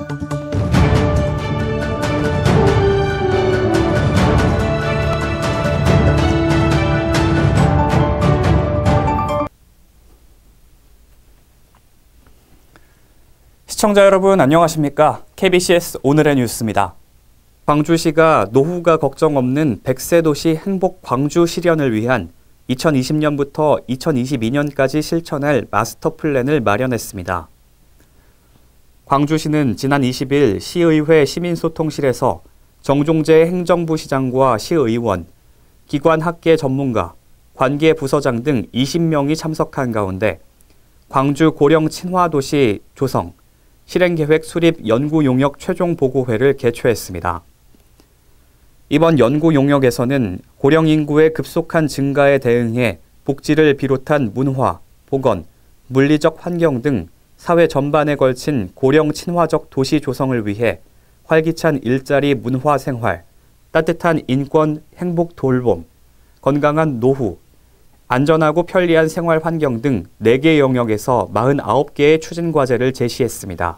시청자 여러분 안녕하십니까? KBCS 오늘의 뉴스입니다. 광주시가 노후가 걱정 없는 100세 도시 행복 광주 실현을 위한 2020년부터 2022년까지 실천할 마스터 플랜을 마련했습니다. 광주시는 지난 20일 시의회 시민소통실에서 정종재 행정부 시장과 시의원, 기관 학계 전문가, 관계 부서장 등 20명이 참석한 가운데 광주 고령 친화도시 조성, 실행계획 수립 연구용역 최종 보고회를 개최했습니다. 이번 연구용역에서는 고령 인구의 급속한 증가에 대응해 복지를 비롯한 문화, 보건, 물리적 환경 등 사회 전반에 걸친 고령 친화적 도시 조성을 위해 활기찬 일자리 문화 생활, 따뜻한 인권 행복 돌봄, 건강한 노후, 안전하고 편리한 생활 환경 등 4개 영역에서 49개의 추진 과제를 제시했습니다.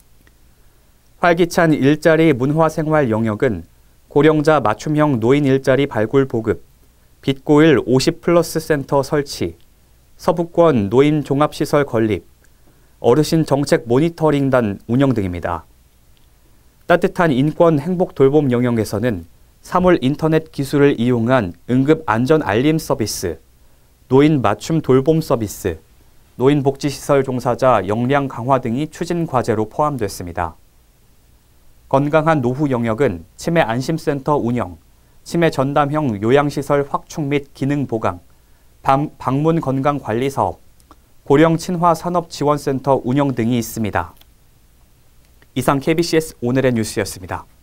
활기찬 일자리 문화생활 영역은 고령자 맞춤형 노인 일자리 발굴 보급, 빛고일 50플러스 센터 설치, 서부권 노인 종합시설 건립, 어르신 정책 모니터링단 운영 등입니다. 따뜻한 인권 행복 돌봄 영역에서는 사물 인터넷 기술을 이용한 응급 안전 알림 서비스, 노인 맞춤 돌봄 서비스, 노인복지시설 종사자 역량 강화 등이 추진 과제로 포함됐습니다. 건강한 노후 영역은 치매 안심센터 운영, 치매 전담형 요양시설 확충 및 기능 보강, 방문 건강관리 사업, 고령 친화 산업지원센터 운영 등이 있습니다. 이상 KBCS 오늘의 뉴스였습니다.